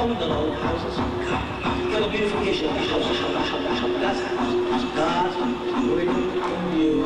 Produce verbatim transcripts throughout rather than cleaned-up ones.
own their own houses. For the beautification of the house, God's house. God will in you.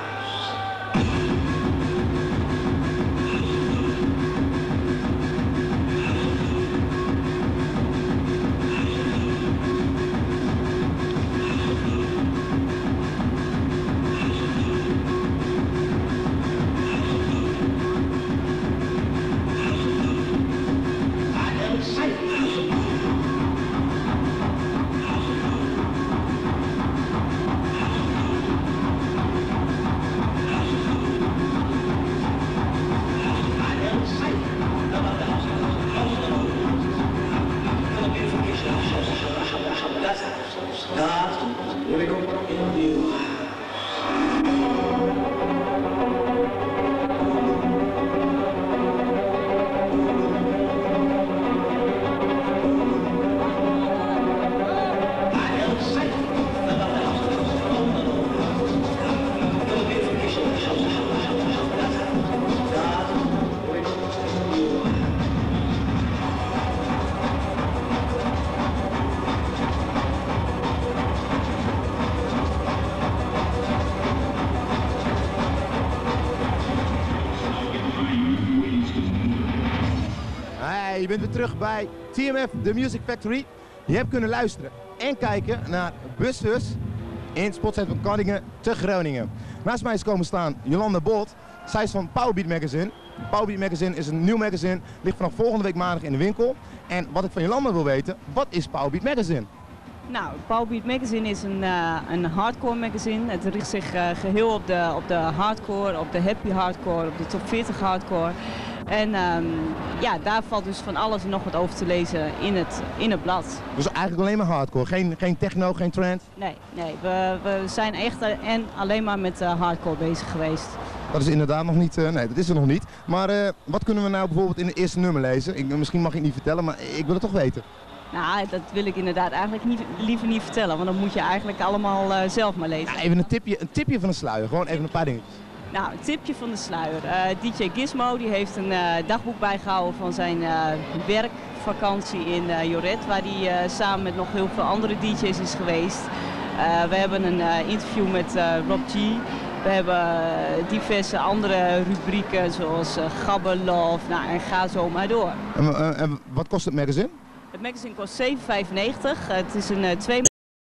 Je bent weer terug bij T M F, The Music Factory. Je hebt kunnen luisteren en kijken naar Buzz Fuzz in het sportscentre van Kardinge te Groningen. Naast mij is komen staan Jolanda Bolt. Zij is van Powerbeat Magazine. Powerbeat Magazine is een nieuw magazine, ligt vanaf volgende week maandag in de winkel. En wat ik van Jolanda wil weten, wat is Powerbeat Magazine? Nou, Powerbeat Magazine is een, uh, een hardcore magazine. Het richt zich uh, geheel op de, op de hardcore, op de happy hardcore, op de top veertig hardcore. En um, ja, daar valt dus van alles en nog wat over te lezen in het, in het blad. Dus eigenlijk alleen maar hardcore, geen, geen techno, geen trance? Nee, nee we, we zijn echt uh, en alleen maar met uh, hardcore bezig geweest. Dat is inderdaad nog niet, uh, nee dat is er nog niet. Maar uh, wat kunnen we nou bijvoorbeeld in het eerste nummer lezen? Ik, misschien mag ik het niet vertellen, maar ik wil het toch weten. Nou, dat wil ik inderdaad eigenlijk niet, liever niet vertellen, want dan moet je eigenlijk allemaal uh, zelf maar lezen. Ja, even een tipje, een tipje van de sluier, gewoon even een paar dingetjes. Nou, een tipje van de sluier. Uh, D J Gizmo die heeft een uh, dagboek bijgehouden van zijn uh, werkvakantie in uh, Joret, waar hij uh, samen met nog heel veel andere D J's is geweest. Uh, we hebben een uh, interview met uh, Rob G. We hebben uh, diverse andere rubrieken zoals uh, Gabber Love, nou, en ga zo maar door. En, uh, en wat kost het magazine? Het magazine kost zeven vijfennegentig. Uh, het is een uh, twee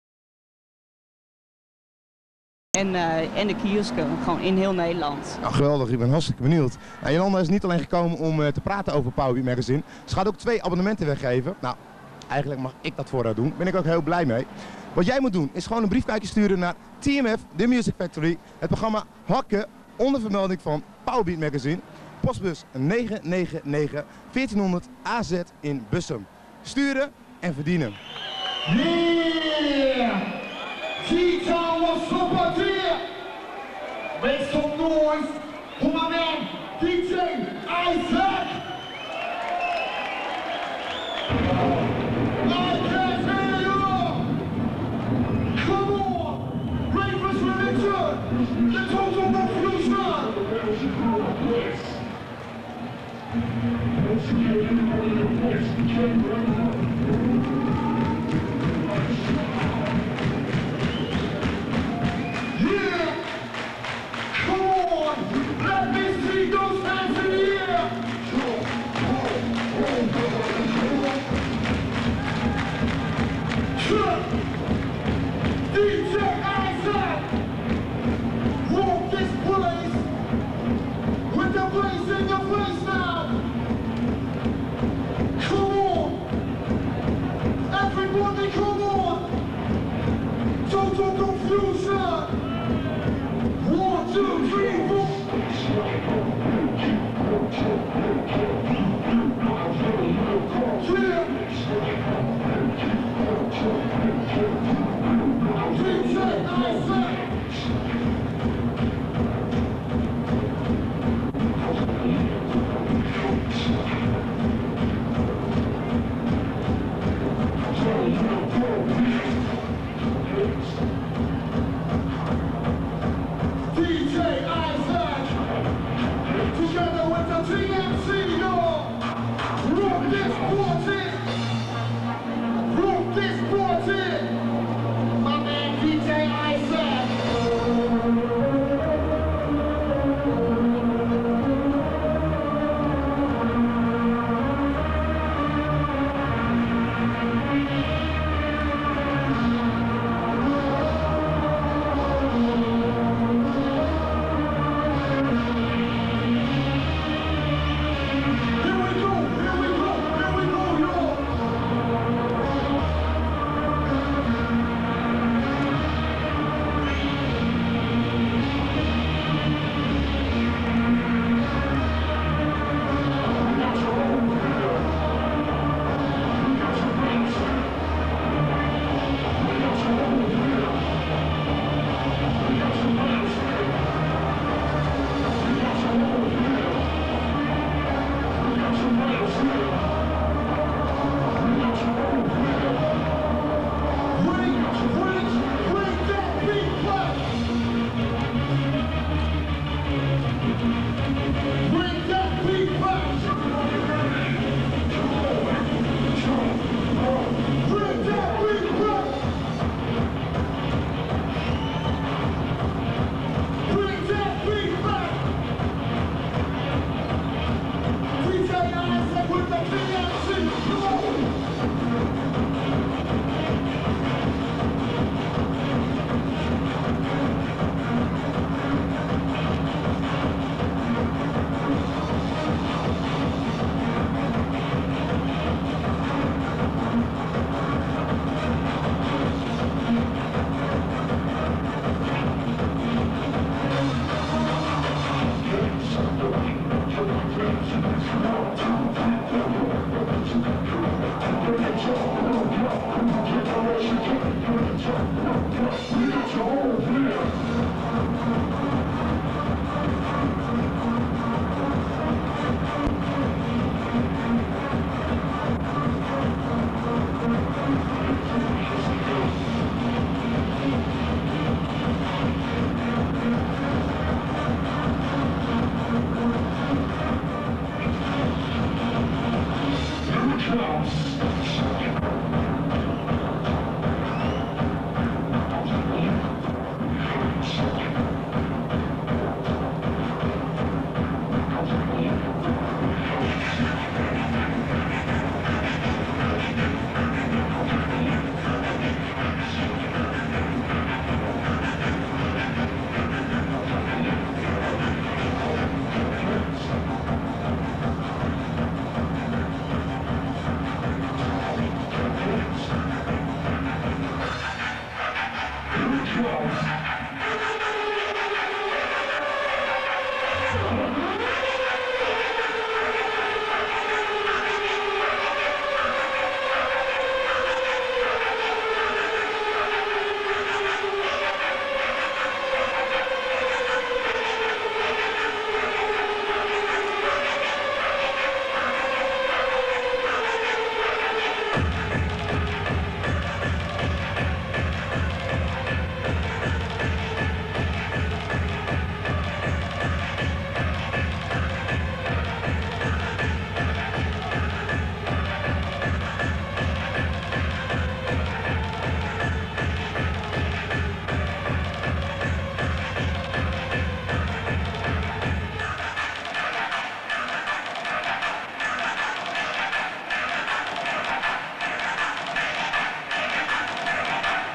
En, uh, en de kiosken, gewoon in heel Nederland. Nou, geweldig, ik ben hartstikke benieuwd. Nou, Jolanda is niet alleen gekomen om uh, te praten over Powerbeat Magazine. Ze gaat ook twee abonnementen weggeven. Nou, eigenlijk mag ik dat voor haar doen. Daar ben ik ook heel blij mee. Wat jij moet doen is gewoon een briefkaartje sturen naar T M F, The Music Factory. Het programma Hakken onder vermelding van Powerbeat Magazine. Postbus negen negen negen veertienhonderd A Z in Bussum. Sturen en verdienen. Yeah! T-Town was up here! Make some noise for my man, D J Isaac! I can't hear you! Come on! Ravers Religion! The total confusion! Yeah! Come on! Let me see those hands in the air! D J Isaac! Walk this place with the blaze in your face now! Come on! Everybody come on! Total confusion! One, two, three, four! Yeah! D J Isaac! D J Isaac, together with the T M C, y'all, rock this party.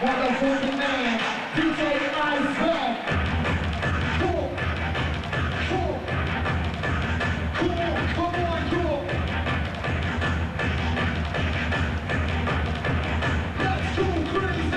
Motherfucking man, D J Aswer. Cool. Cool. Come on, come on, cool. Let's go crazy.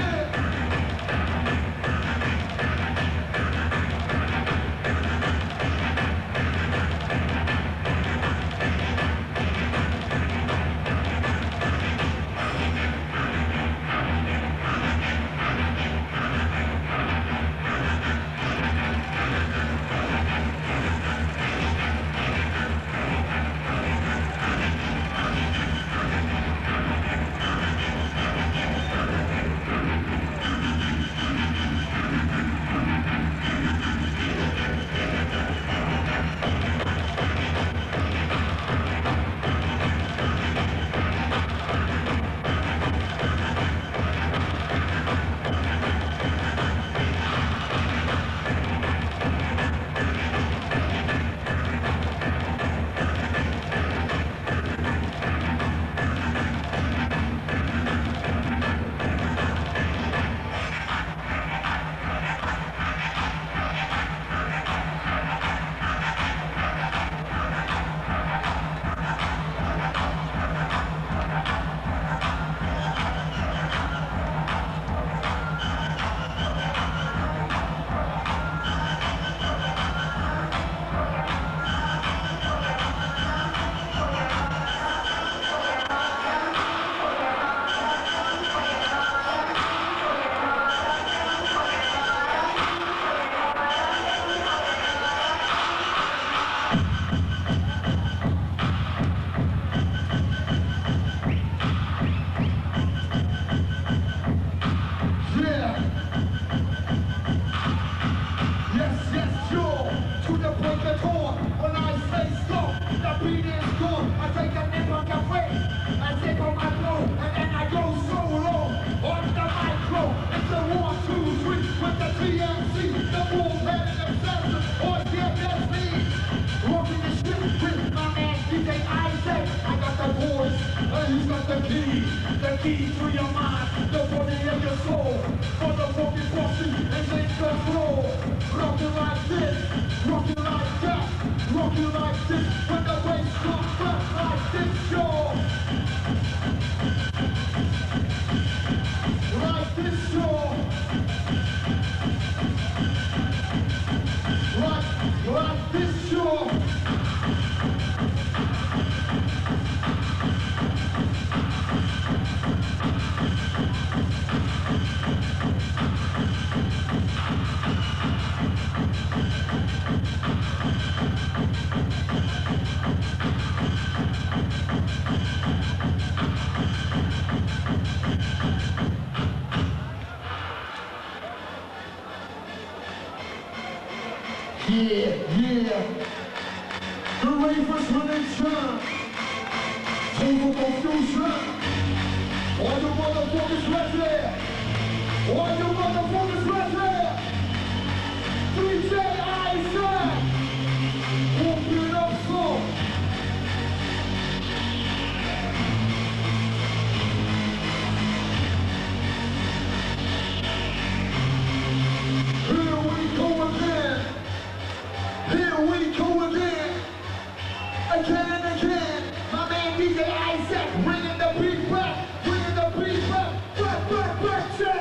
Yeah, yeah. The Ravers Religion. Total confusion. All you motherfuckers ready? All you motherfuckers ready? D J Aswer. Open up slow. Here we go again. Here we go again, again and again. My man D J Aswer, bringing the beat back, bringing the beat back, back, back, back, check.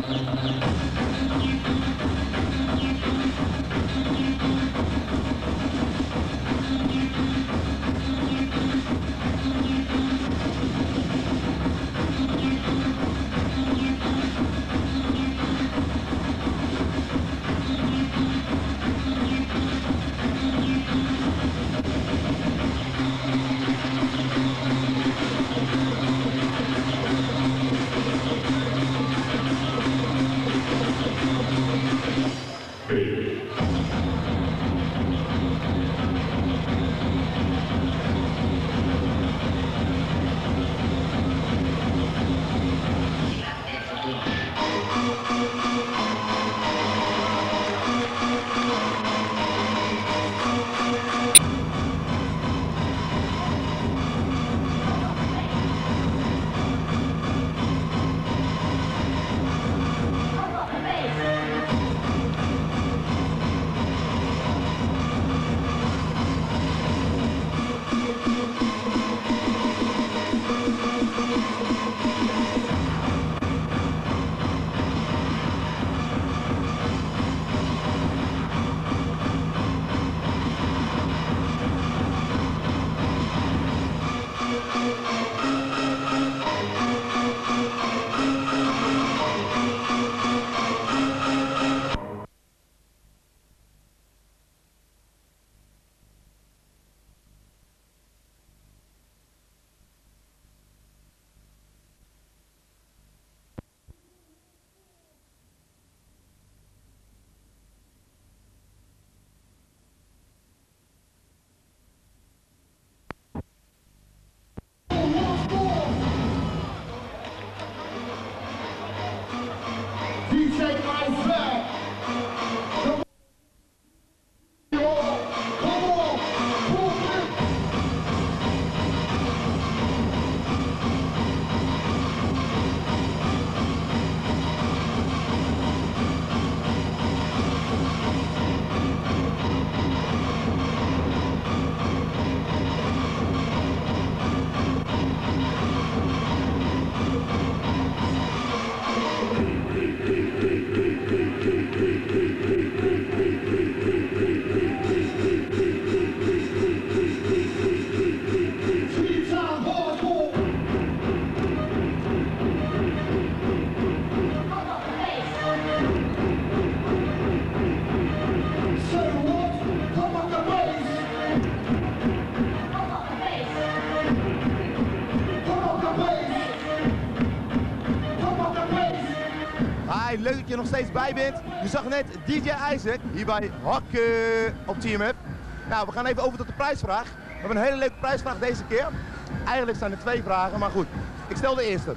Leuk dat je er nog steeds bij bent. Je zag net D J Isaac hier bij Hakken op Team Up. Nou, we gaan even over tot de prijsvraag. We hebben een hele leuke prijsvraag deze keer. Eigenlijk zijn er twee vragen, maar goed. Ik stel de eerste.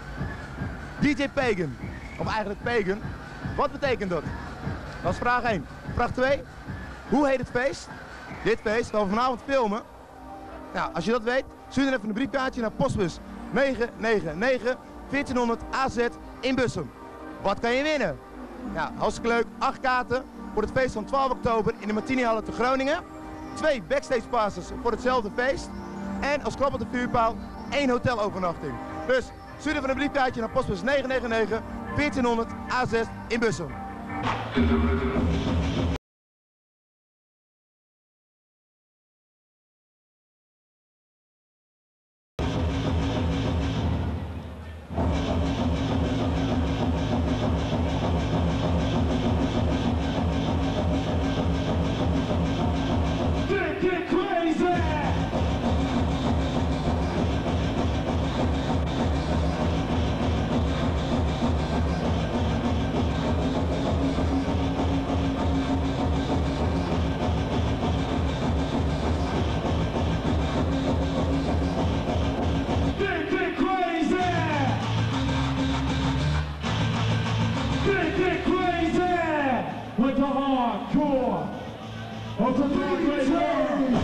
D J Pagan, of eigenlijk Pagan, wat betekent dat? Dat is vraag één. Vraag twee. Hoe heet het feest? Dit feest gaan we vanavond filmen. Nou, als je dat weet, stuur dan even een briefkaartje naar postbus negen negen negen veertienhonderd A Z in Bussum. Wat kan je winnen? Nou, hartstikke leuk. acht kaarten voor het feest van twaalf oktober in de Martinihalle te Groningen. Twee backstage passes voor hetzelfde feest. En als klap op de vuurpaal één hotelovernachting. Dus stuur even een briefkaartje naar postbus negen negen negen veertienhonderd A Z in Bussum. With the hardcore of the Dark Raver.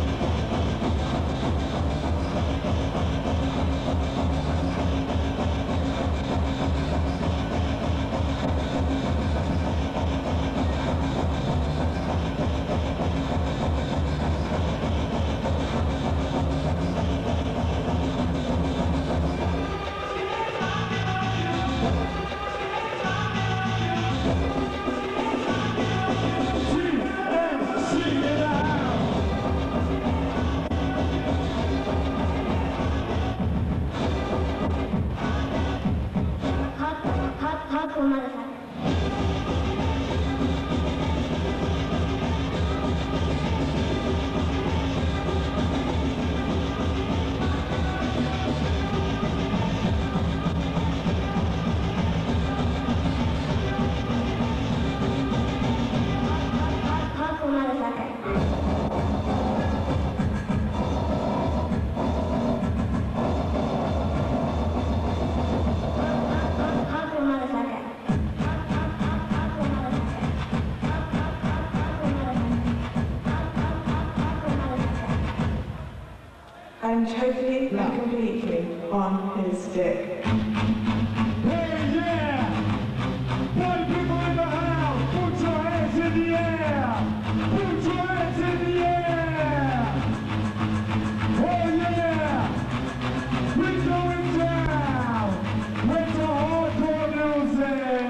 And totally and completely on his dick. Hey, yeah! Party people in the house, put your hands in the air! Put your hands in the air! Oh, yeah! We're going down with the hardcore music!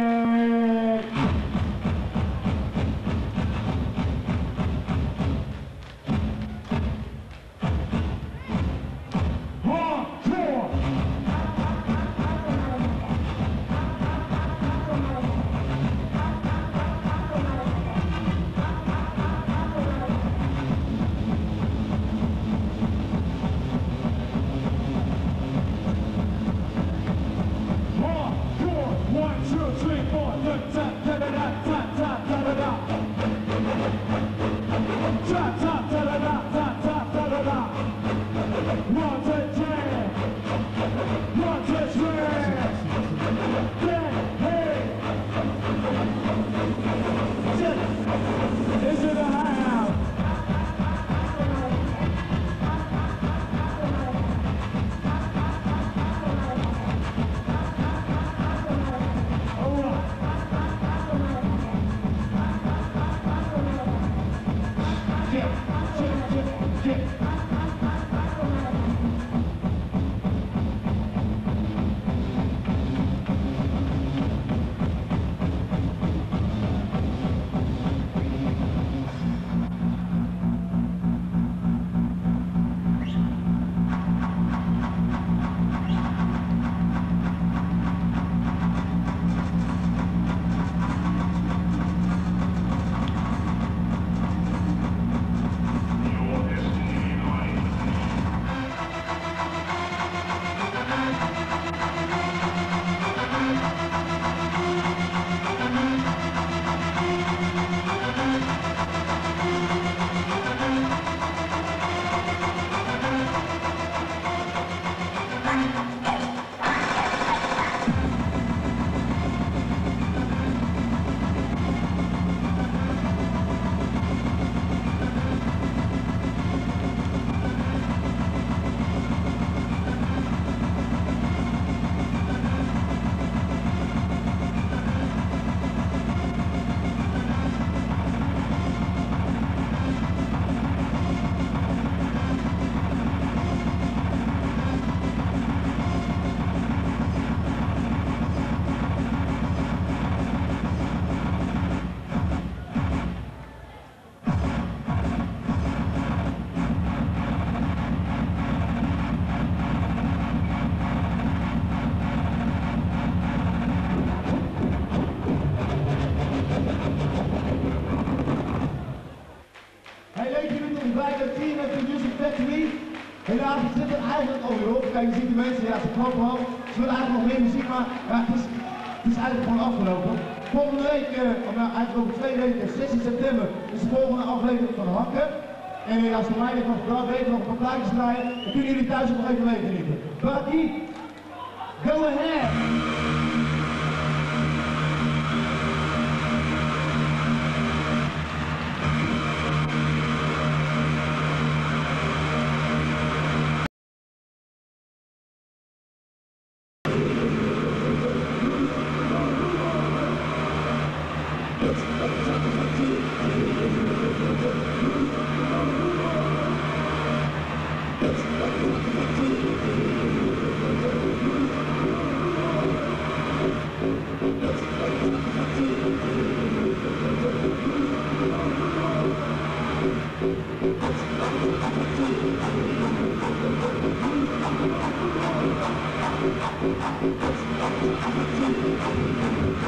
Helaas, het zit er eigenlijk alweer op. Kijk, je ziet de mensen, ja, ze kloppen al. Ze willen eigenlijk nog meer muziek, maar ja, het, is, het is eigenlijk gewoon afgelopen. Volgende week, uh, of nou eigenlijk over twee weken, zestien september, is de volgende aflevering van Hakken. En uh, als de mij nog gepraat weten, nog een paar plaatjes draaien, dan kunnen jullie thuis nog even mee genieten. Buddy, go ahead! Thank you.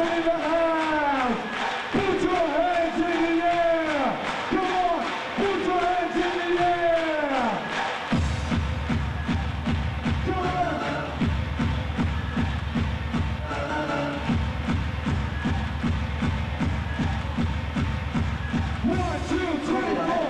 in the house. Put your hands in the air. Come on, put your hands in the air. Come on. One, two, three, four.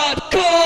hardcore.